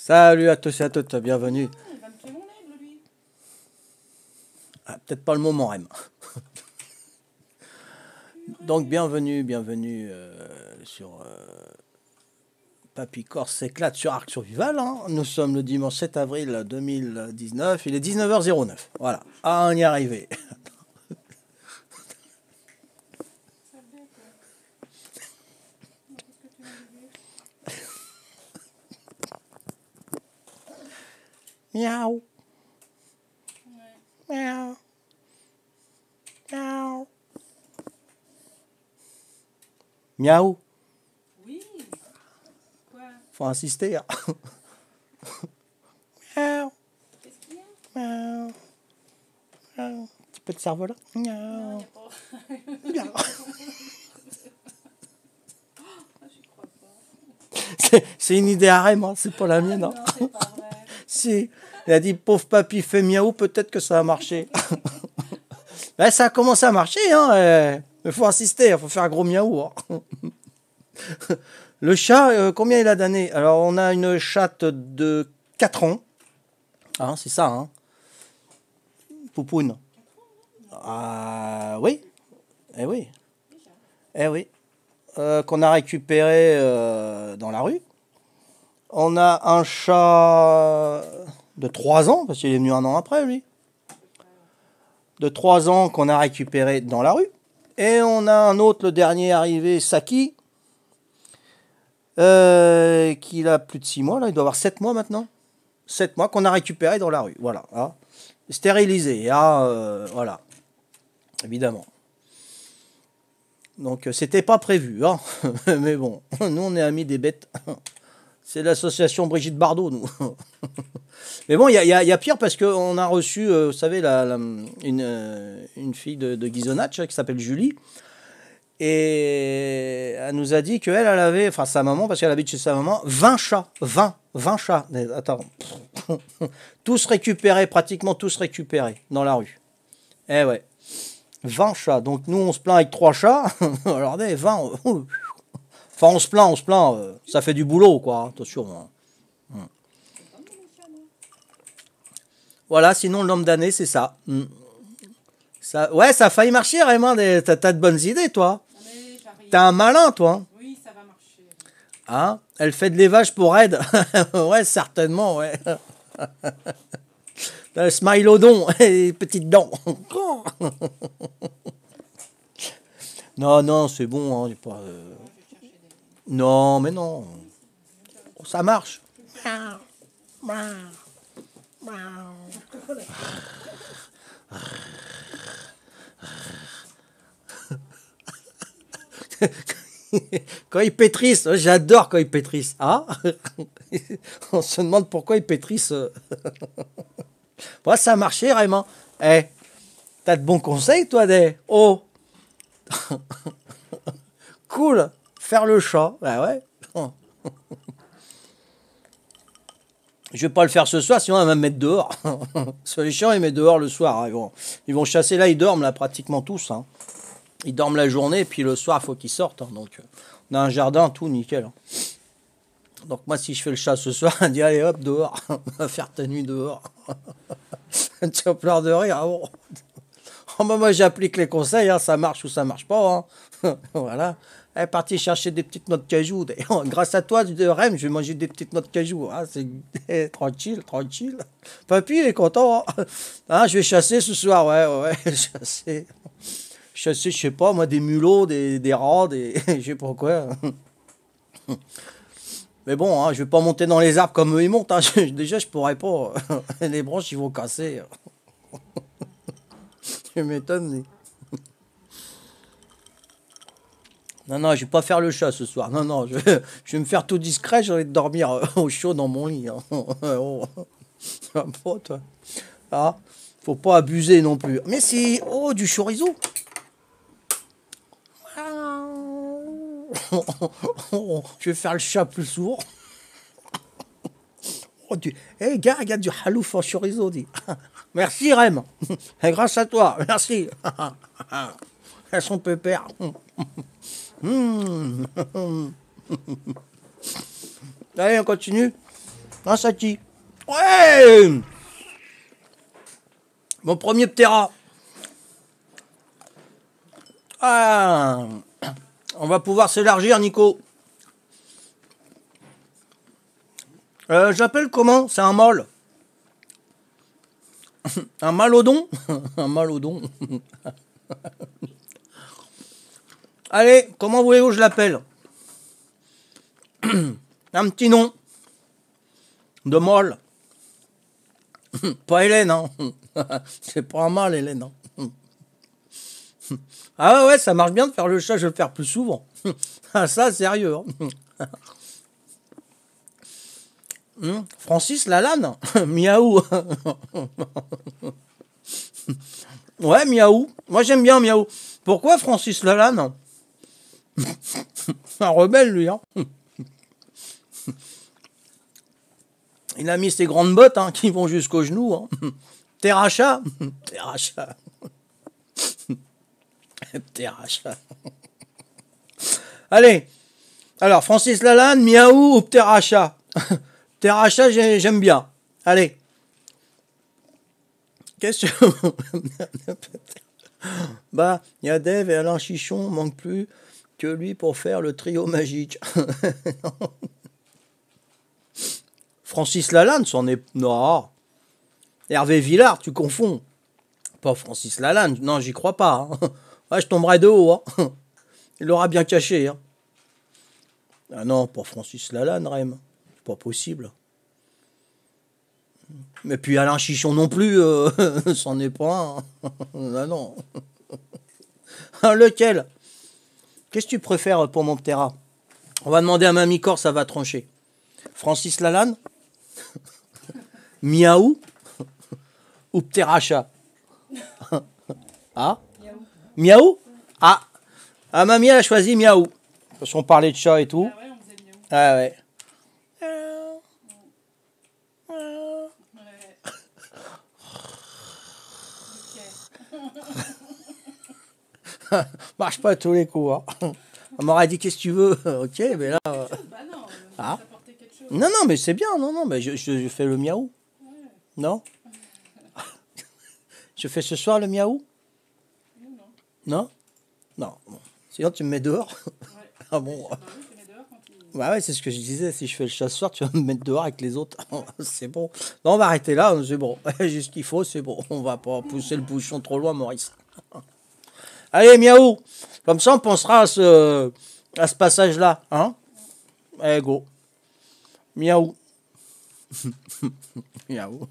Salut à tous et à toutes, bienvenue. Il va me tuer mon aigle, lui. Ah, peut-être pas le moment, Rem. Donc bienvenue sur Papy Corse s'éclate sur Arc Survival. Hein. Nous sommes le dimanche 7 avril 2019, il est 19h09. Voilà, on y est arrivé. Ça bête. Qu'est-ce que tu veux dire? Miaou, Ouais. miaou, miaou. Miaou, Oui. Quoi? faut insister. Hein. Miaou, Qu'est-ce qu'il y a? miaou, miaou. Un petit peu de cerveau là. Non, Miaou, il n'y a pas. miaou. Ah, j'y crois pas. C'est une idée à Rem, hein, c'est pas la mienne. Hein. Non, c'est pas vrai. Si, il a dit pauvre papy fait miaou, peut-être que ça a marché. Ben, ça a commencé à marcher, hein. Il faut insister, il faut faire un gros miaou. Hein. Le chat, combien il a d'années? Alors, on a une chatte de 4 ans. Hein, c'est ça, hein. Poupoune. Ah, oui. Eh oui. Eh oui. Qu'on a récupéré dans la rue. On a un chat de 3 ans, parce qu'il est venu un an après, lui. De 3 ans qu'on a récupéré dans la rue. Et on a un autre, le dernier arrivé, Saki, qui a plus de 6 mois, là, il doit avoir 7 mois maintenant. 7 mois qu'on a récupéré dans la rue, voilà. Hein. Stérilisé, hein, voilà, évidemment. Donc c'était pas prévu, hein. Mais bon, nous on est amis des bêtes. C'est l'association Brigitte Bardot, nous. Mais bon, il y a pire parce qu'on a reçu, vous savez, une fille de Ghisonaccia qui s'appelle Julie. Et elle nous a dit qu'elle avait, enfin sa maman, parce qu'elle habite chez sa maman, 20 chats. 20 chats. Attends. Tous récupérés, pratiquement tous récupérés dans la rue. Eh ouais. 20 chats. Donc nous, on se plaint avec 3 chats. Alors, 20. Enfin, on se plaint. Ça fait du boulot, quoi. Attention. Hein. Voilà, sinon le nombre d'années, c'est ça. Ça. Ouais, ça a failli marcher, Raymond. T'as de bonnes idées, toi. Mais j'arrive. T'es un malin, toi. Oui, ça va marcher. Hein? Elle fait de l'élevage pour Red. Ouais, certainement, ouais. Le smilodon, les petites dents. Non, c'est bon. Hein, pas, Non, mais non. Ça marche. Quand ils pétrissent, j'adore quand ils pétrissent. Ah, on se demande pourquoi ils pétrissent. Ouais, ça a marché, Raymond. Eh, t'as de bons conseils, toi, des. Oh, cool. Faire le chat. Bah ouais. Je vais pas le faire ce soir, sinon on va me mettre dehors. Parce les chiens, ils mettent dehors le soir. Hein. Ils vont chasser là, ils dorment là pratiquement tous. Hein. Ils dorment la journée, et puis le soir, il faut qu'ils sortent. Hein. Donc, on a un jardin, tout nickel. Hein. Donc, moi, si je fais le chat ce soir, on dit allez hop, dehors. On va faire ta nuit dehors. Tu as plein de rire. Hein. Bon. Oh, bah, moi, j'applique les conseils. Hein. Ça marche ou ça marche pas. Hein. Voilà. Elle est partie chercher des petites noix de cajou. Grâce à toi, de Rem, je vais manger des petites noix de cajou. Ah, c'est tranquille. Papy, il est content. Hein. Ah, je vais chasser ce soir. Ouais. Chasser, je sais pas, moi, des mulots, des rats, je sais pas quoi. Mais bon, hein, je vais pas monter dans les arbres comme eux, ils montent. Hein. Déjà, je pourrais pas. Les branches, ils vont casser. Je m'étonne. Non, je vais pas faire le chat ce soir. Non, je vais me faire tout discret. J'ai envie de dormir au chaud dans mon lit. Hein. Oh. Pas toi. Ah, faut pas abuser non plus. Mais si, oh, du chorizo. Je vais faire le chat plus sourd. Oh, hey, gars, regarde du halouf en chorizo. Dit. Merci, Rem. Et grâce à toi. Merci. Elles sont pépères. Allez, on continue. Un Sati. Ouais. Mon premier Ptera. Ah. On va pouvoir s'élargir, Nico. J'appelle comment? C'est un mâle. Un malodon. Un malodon. Allez, comment voulez-vous que je l'appelle? Un petit nom. De mâle. Pas Hélène, hein. C'est pas un mâle, Hélène. Hein. Ah ouais, ça marche bien de faire le chat, je vais le faire plus souvent. Ah ça, sérieux. Hein. Francis Lalanne. Miaou. Ouais, miaou. Moi, j'aime bien miaou. Pourquoi Francis Lalanne? Un rebelle, lui. Hein. Il a mis ses grandes bottes hein, qui vont jusqu'aux genoux. Hein. Terracha. Terracha. Terracha. Allez. Alors, Francis Lalanne, miaou ou Terracha? Terracha, j'aime bien. Allez. Qu'est-ce que... Bah, il y a Dave et Alain Chichon, manque plus que lui pour faire le trio magique. Francis Lalanne, c'en est... Non. Hervé Villard, tu confonds. Pas Francis Lalanne. Non, j'y crois pas. Hein. Ouais, je tomberai de haut. Hein. Il l'aura bien caché. Hein. Ah non, pas Francis Lalanne, Rem. C'est pas possible. Mais puis Alain Chichon non plus, c'en est pas un. Ah non. Lequel? Qu'est-ce que tu préfères pour mon Ptera? On va demander à Mamie Corse, ça va trancher. Francis Lalanne? Miaou? Ou Pteracha? Ah? Miaou? Ah! Ah, Mamie, elle a choisi Miaou. Parce qu'on parlait de chat et tout. Ah ouais, on faisait miaou. Ah ouais. Ouais. Marche pas à tous les coups. Hein. On m'aurait dit qu'est-ce que tu veux. Ok, mais là. Bah non, Ah. ça portait quelque chose. Non, non, mais c'est bien. Non, non, mais je fais le miaou. Ouais. Non? Je fais ce soir le miaou? Non, non. Non? Non. Bon. Sinon, tu me mets dehors. Ouais. Ah bon? Bah oui, je mets dehors quand il... Bah ouais, c'est ce que je disais. Si je fais le chat ce soir, tu vas me mettre dehors avec les autres. C'est bon. Non, on va arrêter là. C'est bon. J'ai ce qu'il faut. C'est bon. On va pas pousser le bouchon trop loin, Maurice. Allez, miaou. Comme ça, on pensera à ce passage-là. Hein? Allez, go. Miaou. Miaou.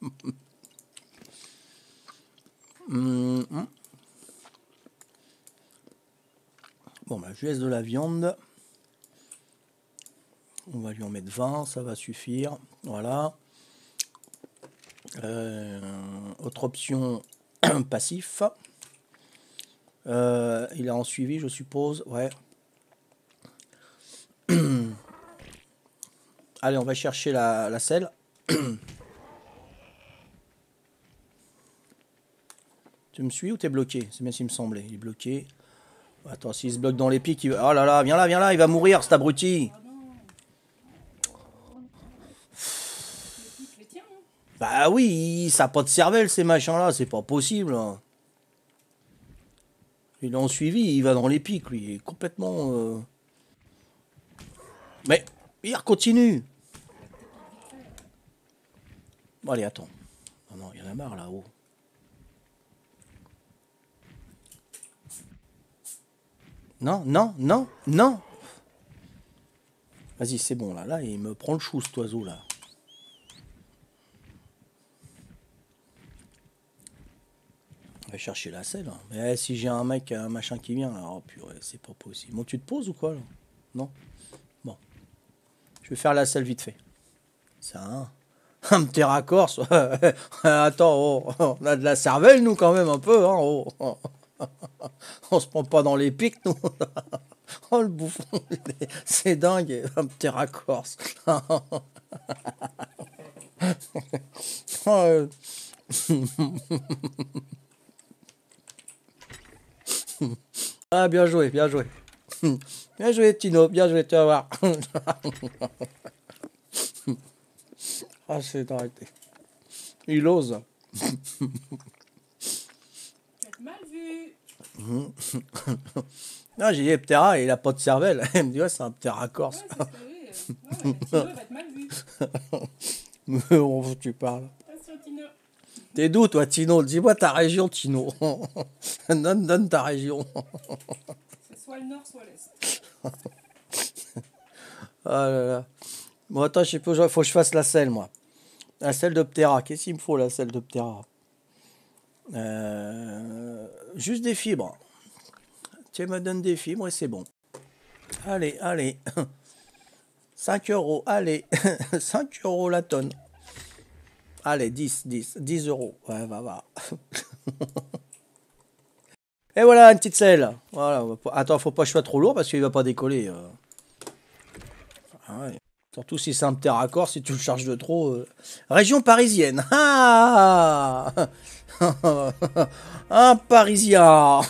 Bon, bah, je laisse de la viande. On va lui en mettre 20, ça va suffire. Voilà. Autre option, passif. Il est en suivi, je suppose. Ouais. Allez, on va chercher la selle. Tu me suis ou t'es bloqué? C'est bien ce qu'il me semblait. Il est bloqué. Attends, s'il se bloque dans les pics, il va... Oh là là, il va mourir, cet abruti. Ah non. Les tiens, hein. Bah oui, ça n'a pas de cervelle, ces machins-là, c'est pas possible. Hein. Il est en suivi, il va dans les pics, lui. Il est complètement... Mais, il continue. Bon, allez, attends. Non, non, il y en a marre, là-haut. Non, non, non, non. Vas-y, c'est bon, là. Là, il me prend le chou, cet oiseau, là. On va chercher la selle. Hein. Mais si j'ai un mec, un machin qui vient, là, oh purée, c'est pas possible. Bon, tu te poses ou quoi, là? Non? Bon. Je vais faire la selle vite fait. C'est un petit raccord. Attends, oh, on a de la cervelle, nous, quand même, un peu. Hein, oh. On se prend pas dans les pics, nous. Oh, le bouffon, c'est dingue, un petit raccord. Ah, bien joué, bien joué. Bien joué, Tino, bien joué, tu vas voir. Ah, c'est arrêté. Il ose. Peut-être mal vu. Non, j'ai dit Ptera, il a pas de cervelle. Elle me dit, ouais, c'est un Ptera corse. Ouais, c'est ce que oui. Tino va être mal vu. Mais bon, tu parles. Attention, Tino. T'es d'où, toi, Tino? Dis-moi ta région, Tino. Donne ta région. C'est soit le nord, soit l'est. Ah là là. Bon, attends, je sais pas, faut que je fasse la selle, moi. La selle de Ptera. Qu'est-ce qu'il me faut, la selle de Ptera? Juste des fibres. Tu me donnes des fibres et c'est bon. Allez, allez. 5 euros, allez. 5 euros la tonne. Allez, 10 euros. Ouais, va. Et voilà, une petite selle. Voilà. Attends, faut pas que je sois trop lourd parce qu'il va pas décoller. Ah ouais. Surtout si c'est un Ptera-corps, si tu le charges de trop. Région parisienne. Ah un Parisien.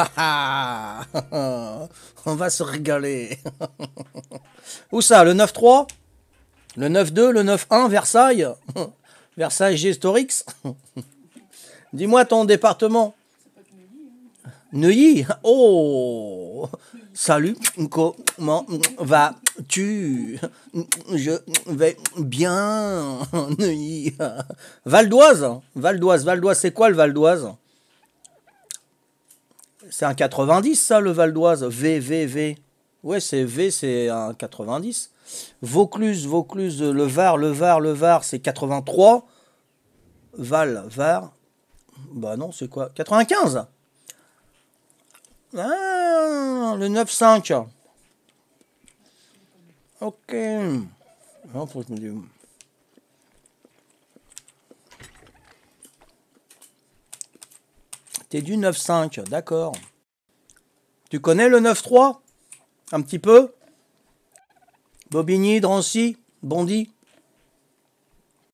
On va se régaler. Où ça? Le 9-3? Le 9-2? Le 9-1? Versailles? Versailles Gestorix? Dis-moi ton département. C'est pas de Neuilly, hein. Neuilly? Oh! Salut, comment vas-tu? Je vais bien, Neuilly. Val d'Oise? Val d'Oise, c'est quoi le Val d'Oise? C'est un 90, ça, le Val d'Oise. V. Ouais, c'est V, c'est un 90. Vaucluse, le Var, c'est 83. Var. Bah non, c'est quoi? 95. Ah, le 9-5. Ok. Non, faut que je me dise. T'es du 9-5, d'accord. Tu connais le 9-3? Un petit peu? Bobigny, Drancy, Bondy?